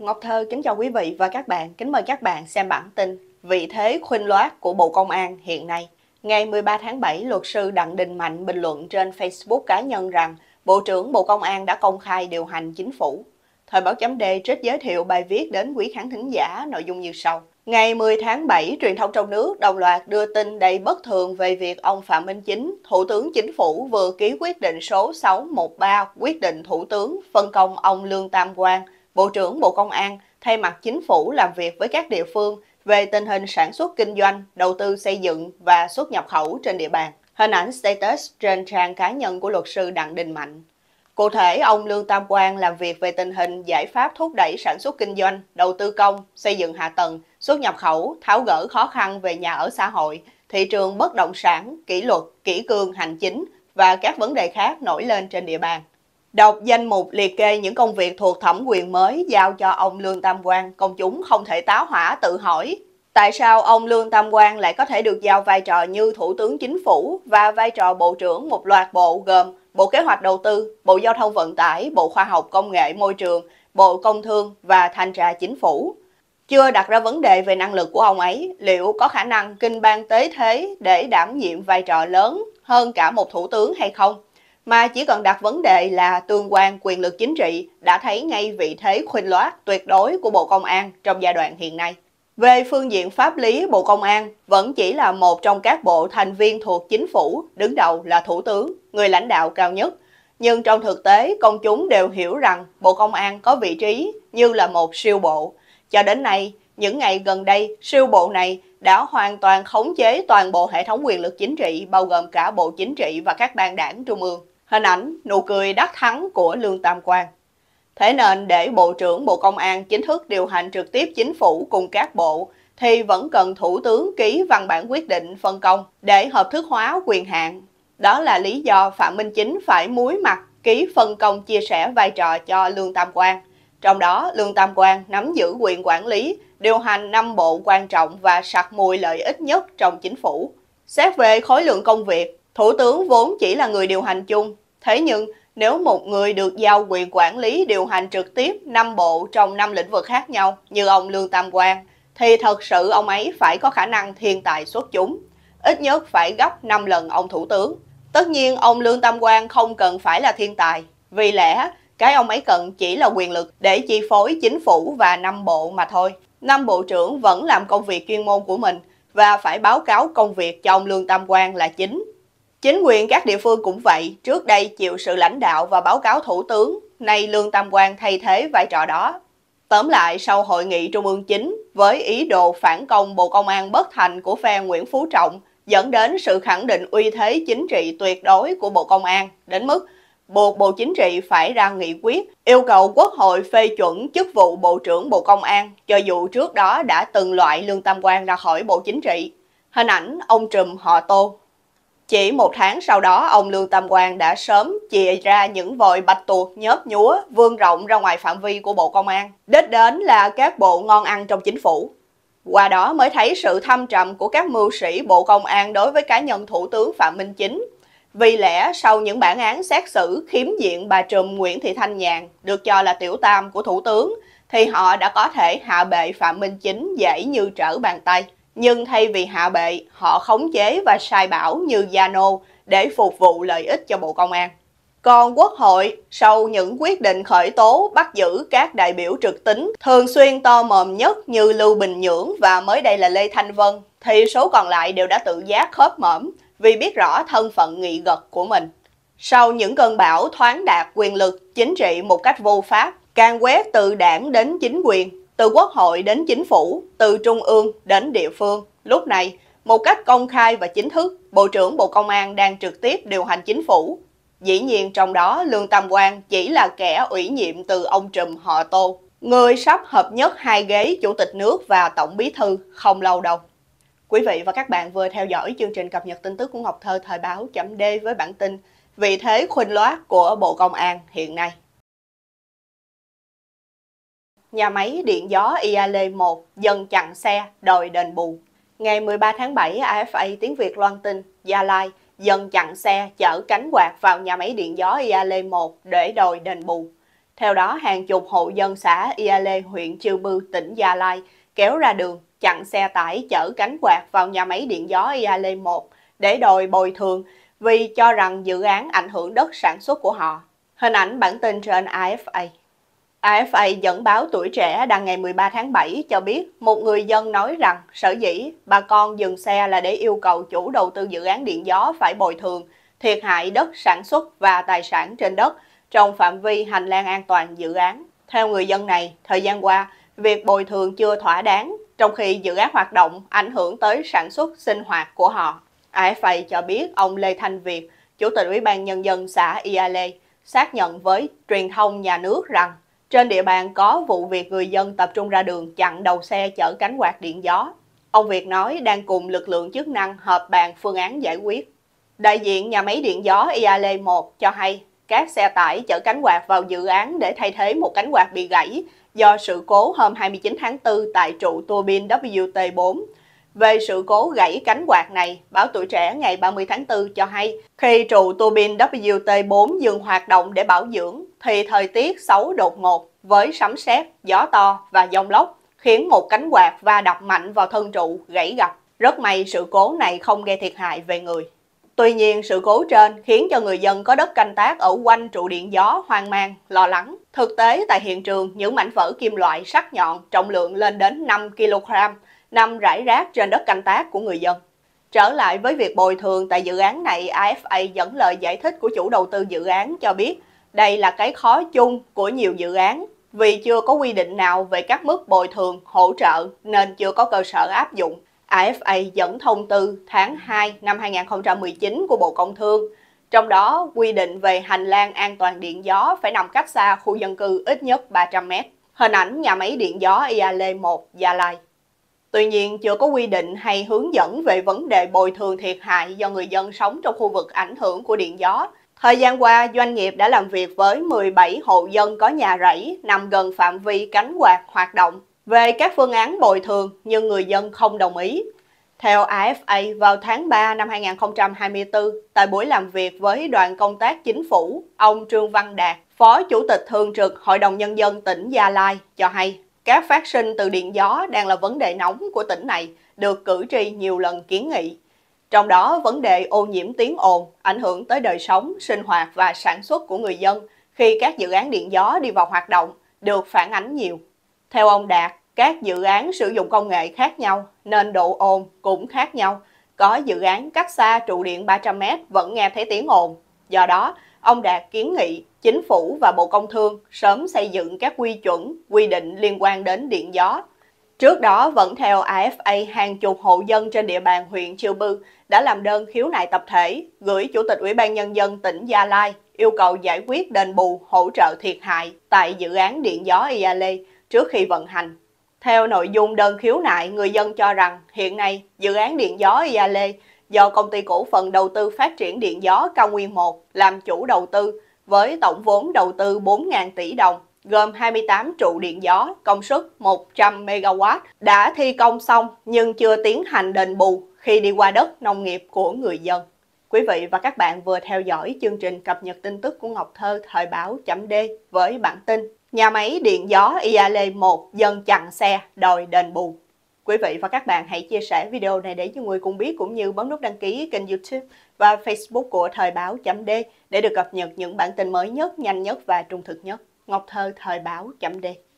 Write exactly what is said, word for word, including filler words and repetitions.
Ngọc Thơ kính chào quý vị và các bạn, kính mời các bạn xem bản tin Vị thế khuỳnh loát của Bộ Công an hiện nay. Ngày mười ba tháng bảy, luật sư Đặng Đình Mạnh bình luận trên Facebook cá nhân rằng Bộ trưởng Bộ Công an đã công khai điều hành chính phủ. Thời báo chấm D trích giới thiệu bài viết đến quý khán thính giả nội dung như sau. Ngày mười tháng bảy, truyền thông trong nước đồng loạt đưa tin đầy bất thường về việc ông Phạm Minh Chính, Thủ tướng Chính phủ vừa ký quyết định số sáu một ba, quyết định Thủ tướng phân công ông Lương Tam Quang, Bộ trưởng Bộ Công an, thay mặt chính phủ làm việc với các địa phương về tình hình sản xuất kinh doanh, đầu tư xây dựng và xuất nhập khẩu trên địa bàn. Hình ảnh status trên trang cá nhân của luật sư Đặng Đình Mạnh. Cụ thể, ông Lương Tam Quang làm việc về tình hình giải pháp thúc đẩy sản xuất kinh doanh, đầu tư công, xây dựng hạ tầng, xuất nhập khẩu, tháo gỡ khó khăn về nhà ở xã hội, thị trường bất động sản, kỷ luật, kỷ cương hành chính và các vấn đề khác nổi lên trên địa bàn. Đọc danh mục liệt kê những công việc thuộc thẩm quyền mới giao cho ông Lương Tam Quang, công chúng không thể tá hỏa tự hỏi tại sao ông Lương Tam Quang lại có thể được giao vai trò như Thủ tướng Chính phủ và vai trò Bộ trưởng một loạt bộ gồm Bộ Kế hoạch Đầu tư, Bộ Giao thông Vận tải, Bộ Khoa học Công nghệ Môi trường, Bộ Công thương và Thanh tra Chính phủ. Chưa đặt ra vấn đề về năng lực của ông ấy, liệu có khả năng kinh ban tế thế để đảm nhiệm vai trò lớn hơn cả một thủ tướng hay không? Mà chỉ cần đặt vấn đề là tương quan quyền lực chính trị đã thấy ngay vị thế khuỳnh loát tuyệt đối của Bộ Công an trong giai đoạn hiện nay. Về phương diện pháp lý, Bộ Công an vẫn chỉ là một trong các bộ thành viên thuộc chính phủ, đứng đầu là Thủ tướng, người lãnh đạo cao nhất. Nhưng trong thực tế, công chúng đều hiểu rằng Bộ Công an có vị trí như là một siêu bộ. Cho đến nay, những ngày gần đây, siêu bộ này đã hoàn toàn khống chế toàn bộ hệ thống quyền lực chính trị, bao gồm cả Bộ Chính trị và các ban đảng trung ương. Hình ảnh nụ cười đắc thắng của Lương Tam Quang. Thế nên để Bộ trưởng Bộ Công an chính thức điều hành trực tiếp chính phủ cùng các bộ, thì vẫn cần Thủ tướng ký văn bản quyết định phân công để hợp thức hóa quyền hạn. Đó là lý do Phạm Minh Chính phải muối mặt ký phân công chia sẻ vai trò cho Lương Tam Quang. Trong đó, Lương Tam Quang nắm giữ quyền quản lý, điều hành năm bộ quan trọng và sặc mùi lợi ích nhất trong chính phủ. Xét về khối lượng công việc, Thủ tướng vốn chỉ là người điều hành chung. Thế nhưng, nếu một người được giao quyền quản lý điều hành trực tiếp năm bộ trong năm lĩnh vực khác nhau như ông Lương Tam Quang, thì thật sự ông ấy phải có khả năng thiên tài xuất chúng, ít nhất phải gấp năm lần ông Thủ tướng. Tất nhiên, ông Lương Tam Quang không cần phải là thiên tài, vì lẽ cái ông ấy cần chỉ là quyền lực để chi phối chính phủ và năm bộ mà thôi. Năm bộ trưởng vẫn làm công việc chuyên môn của mình và phải báo cáo công việc cho ông Lương Tam Quang là chính. Chính quyền các địa phương cũng vậy, trước đây chịu sự lãnh đạo và báo cáo Thủ tướng, nay Lương Tam Quang thay thế vai trò đó. Tóm lại, sau hội nghị Trung ương chín, với ý đồ phản công Bộ Công an bất thành của phe Nguyễn Phú Trọng, dẫn đến sự khẳng định uy thế chính trị tuyệt đối của Bộ Công an, đến mức buộc Bộ Chính trị phải ra nghị quyết, yêu cầu Quốc hội phê chuẩn chức vụ Bộ trưởng Bộ Công an, cho dù trước đó đã từng loại Lương Tam Quang ra khỏi Bộ Chính trị. Hình ảnh ông trùm họ Tô. Chỉ một tháng sau đó, ông Lương Tam Quang đã sớm chìa ra những vòi bạch tuộc nhớp nhúa vươn rộng ra ngoài phạm vi của Bộ Công an. Đích đến là các bộ ngon ăn trong chính phủ. Qua đó mới thấy sự thâm trầm của các mưu sĩ Bộ Công an đối với cá nhân Thủ tướng Phạm Minh Chính. Vì lẽ sau những bản án xét xử khiếm diện bà trùm Nguyễn Thị Thanh Nhàn, được cho là tiểu tam của Thủ tướng, thì họ đã có thể hạ bệ Phạm Minh Chính dễ như trở bàn tay. Nhưng thay vì hạ bệ, họ khống chế và sai bảo như Zalo để phục vụ lợi ích cho Bộ Công an. Còn Quốc hội, sau những quyết định khởi tố bắt giữ các đại biểu trực tính thường xuyên to mồm nhất như Lưu Bình Nhưỡng và mới đây là Lê Thanh Vân, thì số còn lại đều đã tự giác khớp mõm vì biết rõ thân phận nghị gật của mình. Sau những cơn bão thoáng đạt quyền lực chính trị một cách vô pháp, can quét từ đảng đến chính quyền, từ Quốc hội đến chính phủ, từ trung ương đến địa phương, lúc này, một cách công khai và chính thức, Bộ trưởng Bộ Công an đang trực tiếp điều hành chính phủ. Dĩ nhiên trong đó, Lương Tam Quang chỉ là kẻ ủy nhiệm từ ông trùm họ Tô, người sắp hợp nhất hai ghế Chủ tịch nước và Tổng Bí thư không lâu đâu. Quý vị và các bạn vừa theo dõi chương trình cập nhật tin tức của Ngọc Thơ thời báo chấm D với bản tin Vị thế khuỳnh loát của Bộ Công an hiện nay. Nhà máy điện gió Iale một dần chặn xe đòi đền bù. Ngày mười ba tháng bảy, a ép a tiếng Việt loan tin Gia Lai dần chặn xe chở cánh quạt vào nhà máy điện gió Iale một để đòi đền bù. Theo đó, hàng chục hộ dân xã Ia Lê, huyện Chư Bư, tỉnh Gia Lai kéo ra đường chặn xe tải chở cánh quạt vào nhà máy điện gió Ia Lê một để đòi bồi thường vì cho rằng dự án ảnh hưởng đất sản xuất của họ. Hình ảnh bản tin trên a ép a. a ép a dẫn báo Tuổi Trẻ đăng ngày mười ba tháng bảy cho biết một người dân nói rằng sở dĩ bà con dừng xe là để yêu cầu chủ đầu tư dự án điện gió phải bồi thường thiệt hại đất sản xuất và tài sản trên đất trong phạm vi hành lang an toàn dự án. Theo người dân này, thời gian qua, việc bồi thường chưa thỏa đáng, trong khi dự án hoạt động ảnh hưởng tới sản xuất sinh hoạt của họ. a ép a cho biết ông Lê Thanh Việt, Chủ tịch Ủy ban Nhân dân xã Ia Lê, xác nhận với truyền thông nhà nước rằng trên địa bàn có vụ việc người dân tập trung ra đường chặn đầu xe chở cánh quạt điện gió. Ông Việt nói đang cùng lực lượng chức năng họp bàn phương án giải quyết. Đại diện nhà máy điện gió Ia Lê một cho hay các xe tải chở cánh quạt vào dự án để thay thế một cánh quạt bị gãy do sự cố hôm hai mươi chín tháng tư tại trụ tua bin W T bốn. Về sự cố gãy cánh quạt này, báo Tuổi Trẻ ngày ba mươi tháng tư cho hay khi trụ tua bin W T bốn dừng hoạt động để bảo dưỡng thì thời tiết xấu đột ngột với sấm sét, gió to và dông lốc khiến một cánh quạt va đập mạnh vào thân trụ gãy gập. Rất may sự cố này không gây thiệt hại về người. Tuy nhiên, sự cố trên khiến cho người dân có đất canh tác ở quanh trụ điện gió hoang mang, lo lắng. Thực tế, tại hiện trường, những mảnh vỡ kim loại sắc nhọn trọng lượng lên đến năm ki lô gam nằm rải rác trên đất canh tác của người dân. Trở lại với việc bồi thường tại dự án này, a ép a dẫn lời giải thích của chủ đầu tư dự án cho biết đây là cái khó chung của nhiều dự án vì chưa có quy định nào về các mức bồi thường, hỗ trợ nên chưa có cơ sở áp dụng. a ép a dẫn thông tư tháng hai năm hai nghìn không trăm mười chín của Bộ Công Thương, trong đó quy định về hành lang an toàn điện gió phải nằm cách xa khu dân cư ít nhất ba trăm mét. Hình ảnh nhà máy điện gió Ia Lê một, Gia Lai. Tuy nhiên, chưa có quy định hay hướng dẫn về vấn đề bồi thường thiệt hại do người dân sống trong khu vực ảnh hưởng của điện gió. Thời gian qua, doanh nghiệp đã làm việc với mười bảy hộ dân có nhà rẫy nằm gần phạm vi cánh quạt hoạt động về các phương án bồi thường nhưng người dân không đồng ý. Theo a ép a, vào tháng ba năm hai nghìn không trăm hai mươi tư, tại buổi làm việc với đoàn công tác chính phủ, ông Trương Văn Đạt, Phó Chủ tịch Thường trực Hội đồng Nhân dân tỉnh Gia Lai cho hay các phát sinh từ điện gió đang là vấn đề nóng của tỉnh này, được cử tri nhiều lần kiến nghị. Trong đó, vấn đề ô nhiễm tiếng ồn ảnh hưởng tới đời sống, sinh hoạt và sản xuất của người dân khi các dự án điện gió đi vào hoạt động được phản ánh nhiều. Theo ông Đạt, các dự án sử dụng công nghệ khác nhau nên độ ồn cũng khác nhau. Có dự án cách xa trụ điện ba trăm mét vẫn nghe thấy tiếng ồn. Do đó, ông Đạt kiến nghị Chính phủ và Bộ Công Thương sớm xây dựng các quy chuẩn, quy định liên quan đến điện gió. Trước đó, vẫn theo a ép a, hàng chục hộ dân trên địa bàn huyện Chư Bư đã làm đơn khiếu nại tập thể, gửi Chủ tịch Ủy ban Nhân dân tỉnh Gia Lai yêu cầu giải quyết đền bù hỗ trợ thiệt hại tại dự án điện gió Ia Lê trước khi vận hành. Theo nội dung đơn khiếu nại, người dân cho rằng hiện nay dự án điện gió Ia Lê do Công ty Cổ phần Đầu tư Phát triển Điện gió Cao Nguyên một làm chủ đầu tư với tổng vốn đầu tư bốn nghìn tỷ đồng, gồm hai mươi tám trụ điện gió công suất một trăm mê ga oát đã thi công xong nhưng chưa tiến hành đền bù khi đi qua đất nông nghiệp của người dân. Quý vị và các bạn vừa theo dõi chương trình cập nhật tin tức của Ngọc Thơ thời báo chấm D với bản tin nhà máy điện gió Ia Lê một dân chặn xe đòi đền bù. Quý vị và các bạn hãy chia sẻ video này để cho người cùng biết cũng như bấm nút đăng ký kênh YouTube và Facebook của thời báo chấm D để được cập nhật những bản tin mới nhất, nhanh nhất và trung thực nhất. Ngọc Thơ thời báo chấm D.